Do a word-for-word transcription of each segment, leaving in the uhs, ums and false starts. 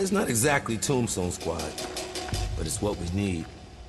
it's not exactly Tombstone Squad, but it's what we need.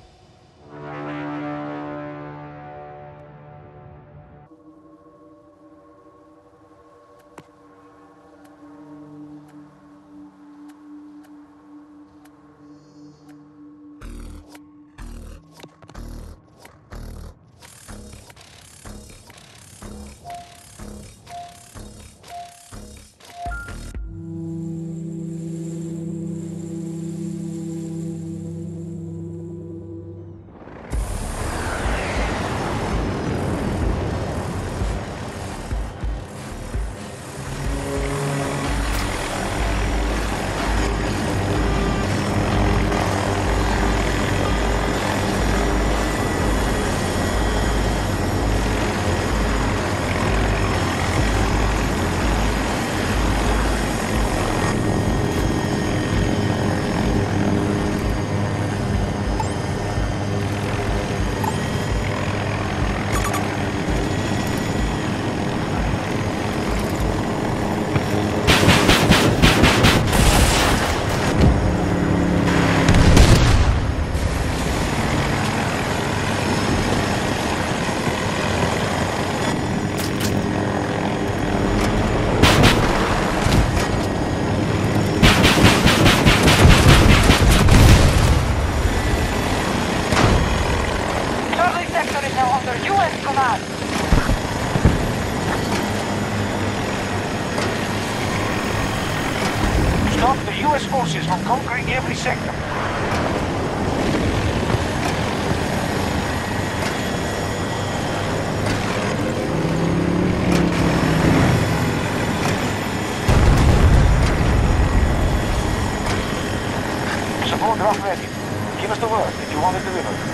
Stop the U S forces from conquering every sector. Support drop ready. Give us the word if you want it delivered.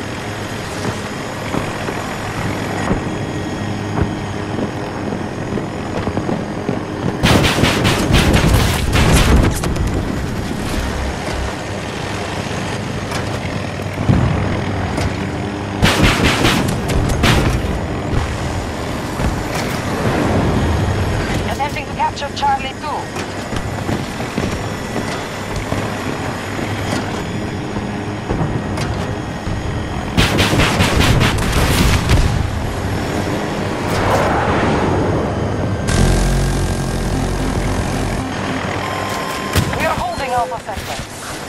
Capture Charlie two. We are holding Alpha Sector.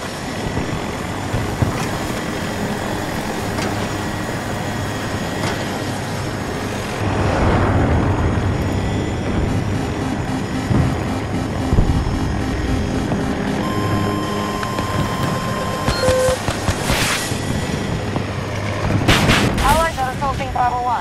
Bravo one.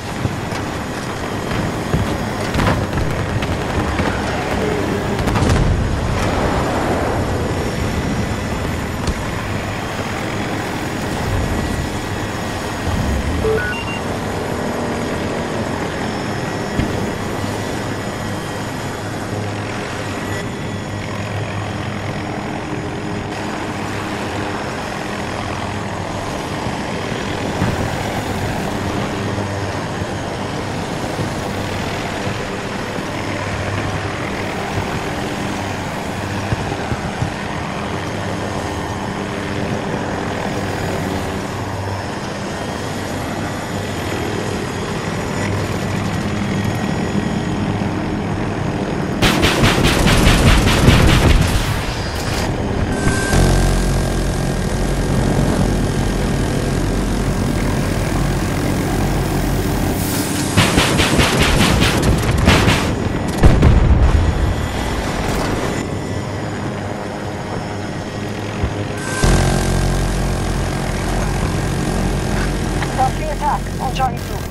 Attack on Charlie two.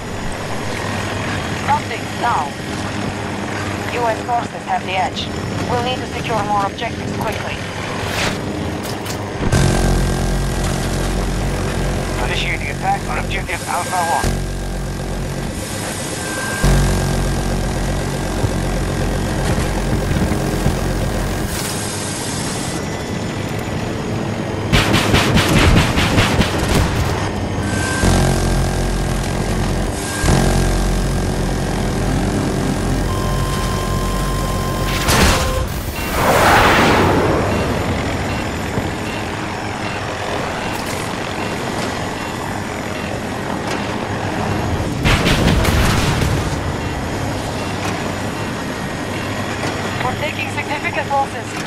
Now, U S forces have the edge. We'll need to secure more objectives quickly. Initiating attack on objective Alpha one. Taking significant losses.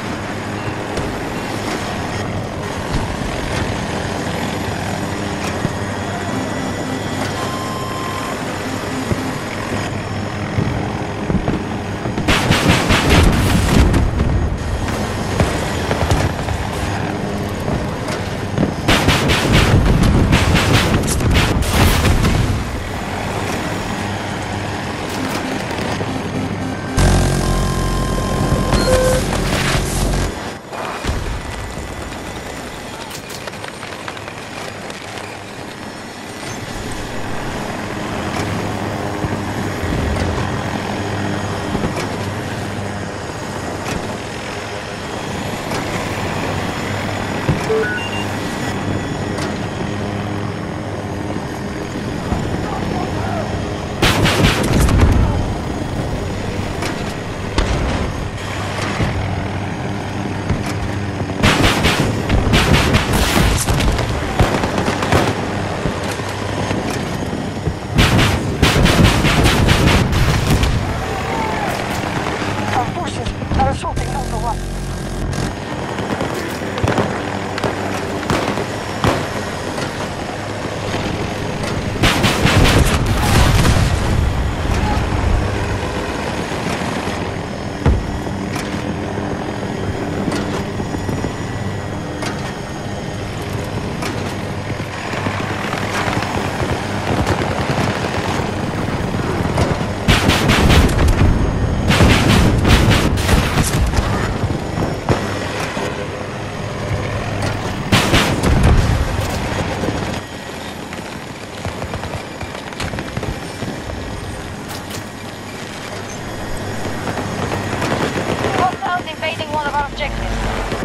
One of our objectives.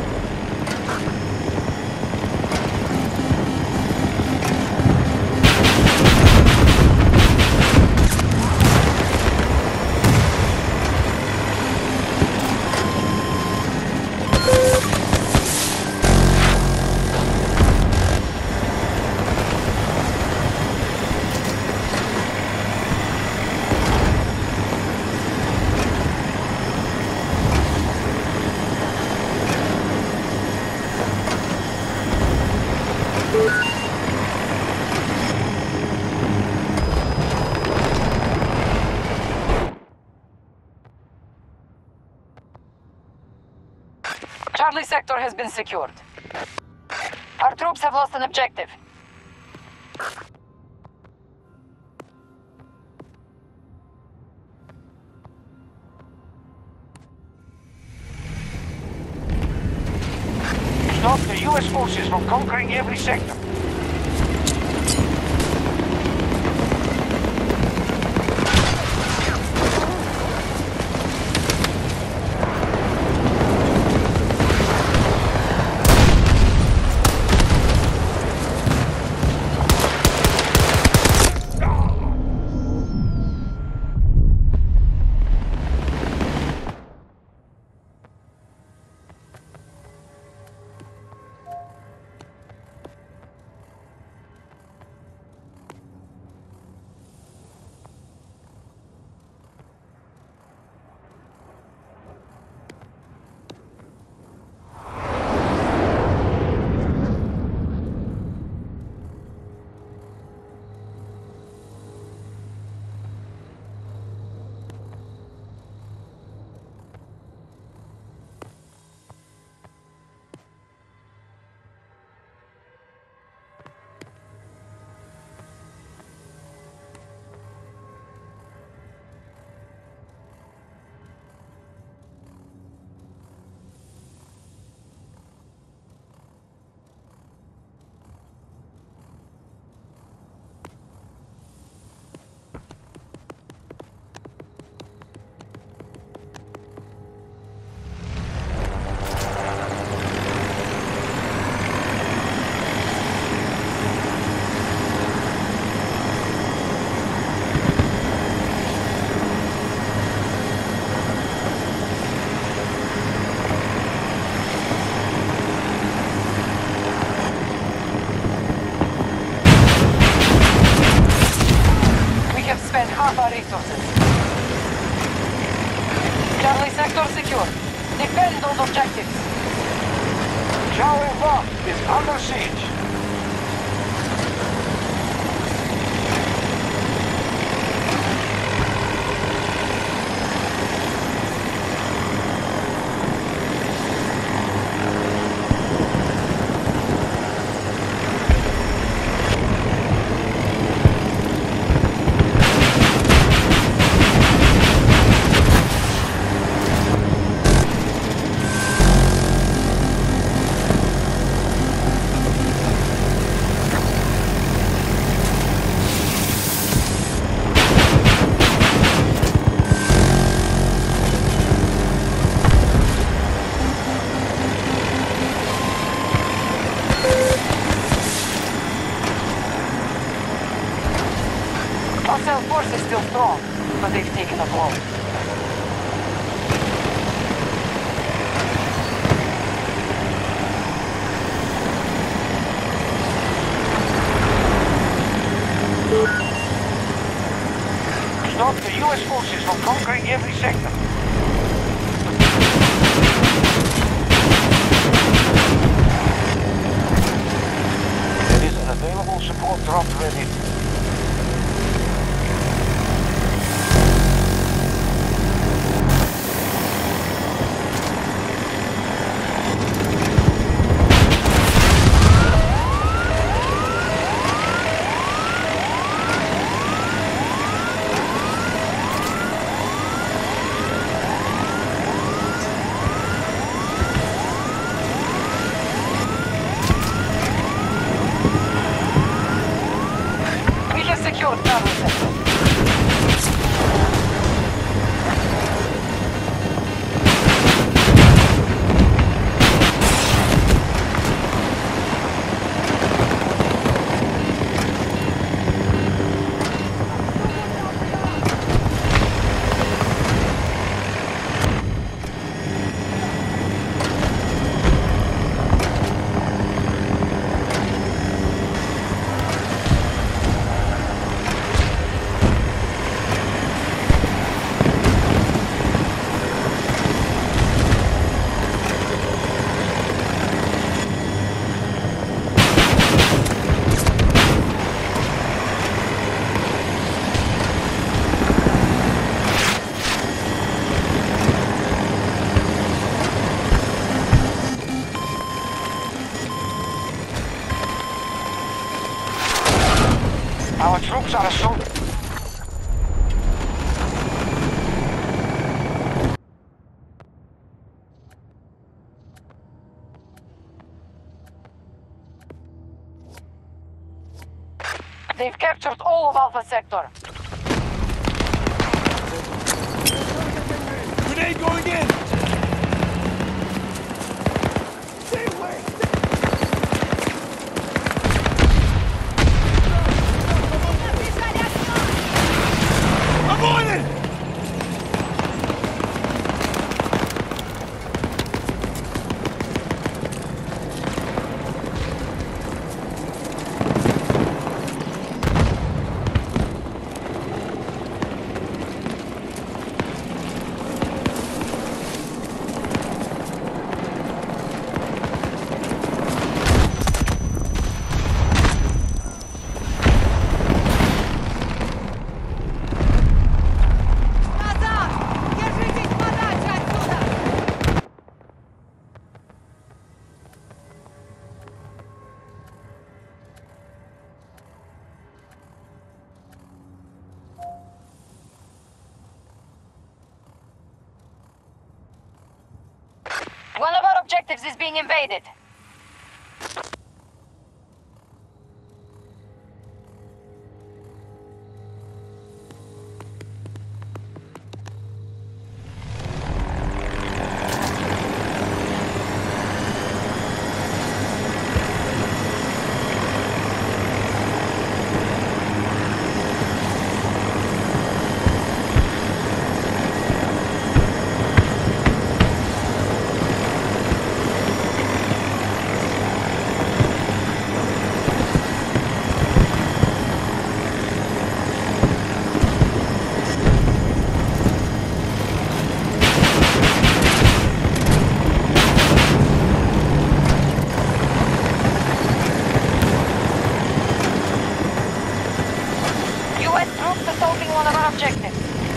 Charlie sector has been secured. Our troops have lost an objective. Stop the U S forces from conquering every sector. Defend those objectives. Charlie one is under siege. Our force is still strong, but they've taken a blow. Stop the U S forces from conquering every sector. There is an available support drop ready. Secure travel sector. Our troops are assaulted. They've captured all of Alpha Sector. Grenade going in! Stay away! I'm on it! One of our objectives is being invaded. one of our objectives.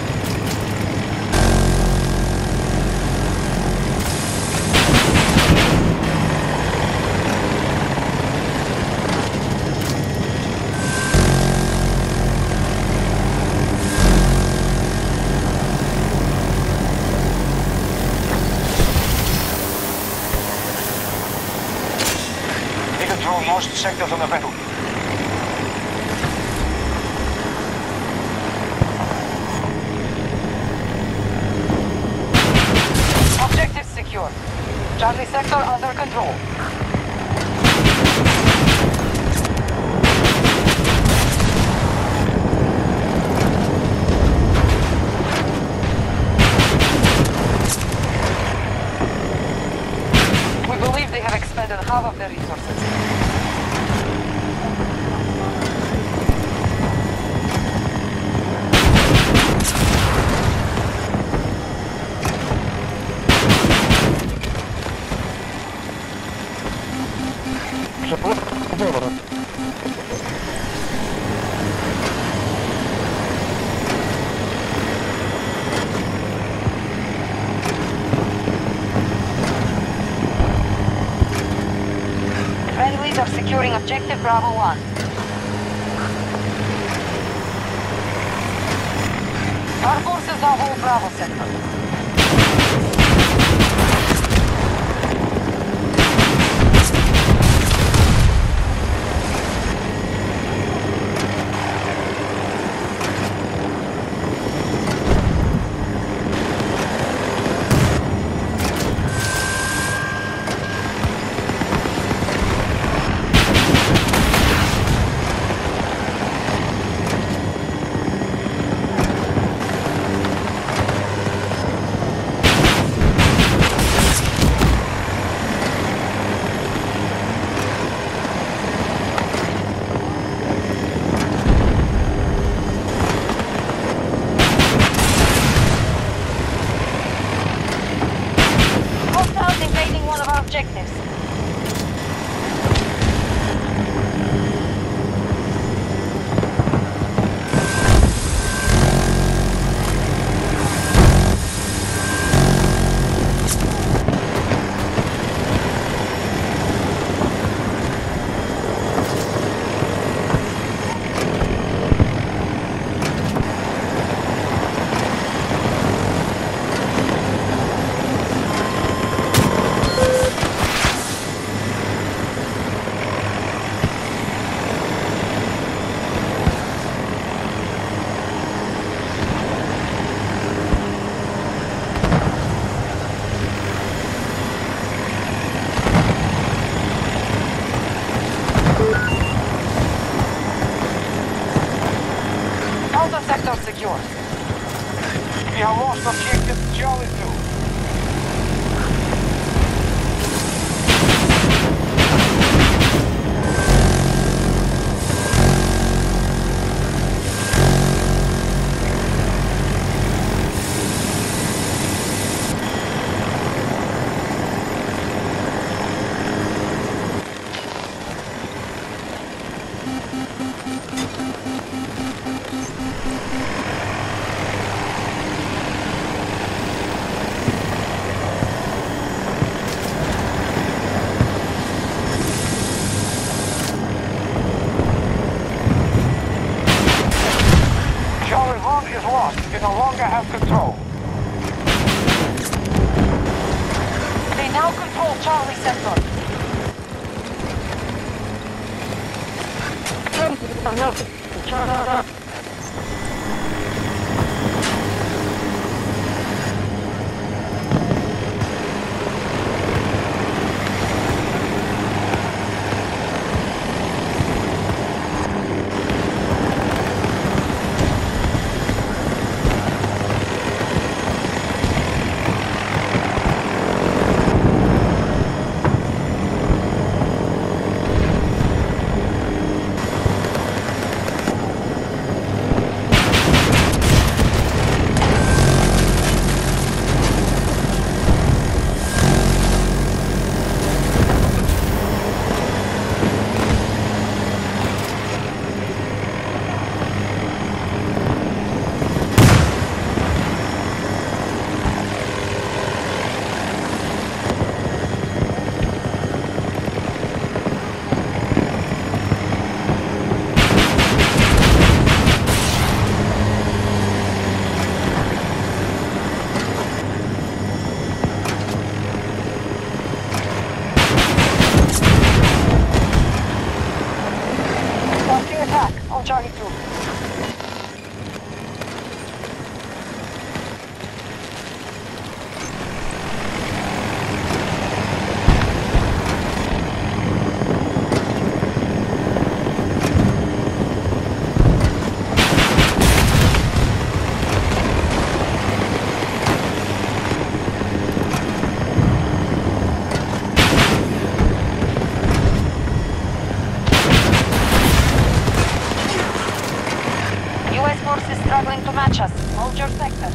We control most sectors on the battlefield. Objectives secure. Charlie sector under control. We believe they have expended half of their resources. Friendlies are securing objective Bravo one. Our forces now hold Bravo sector. Hostiles invading one of our objectives. Alpha sector secure. We have lost objective Charlie two. Charlie one is lost. We no longer have control. They now control Charlie sector. on Charlie two. U S forces struggling to match us. Hold your sector.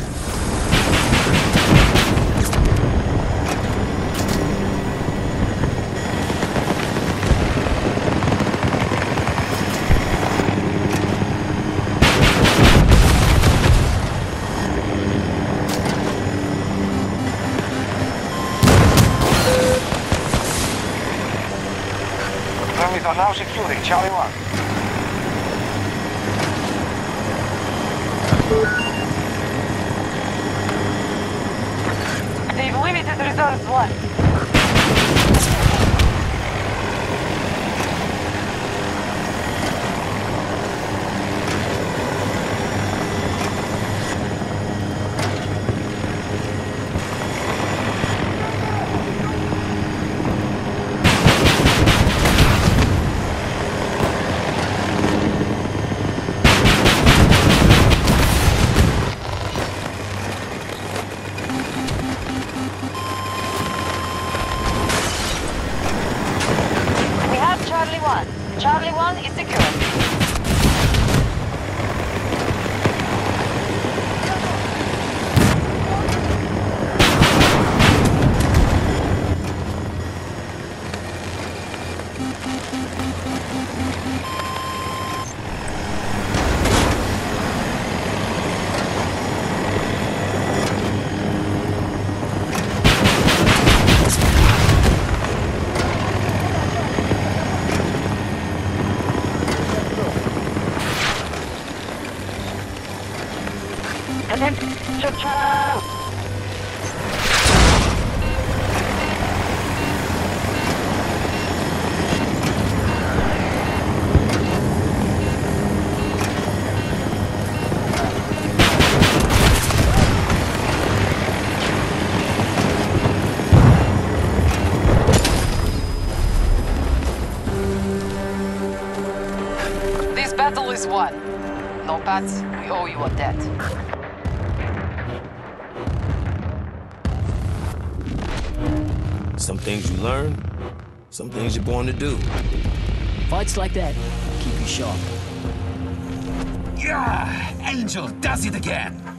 Friendlies are now securing Charlie one. They've limited reserves left. Charlie one. Charlie one is secure. Attention, Charlie. This battle is won. No, Pats, we owe you a debt. Some things you learn, some things you're born to do. Fights like that keep you sharp. Yeah, Angel does it again.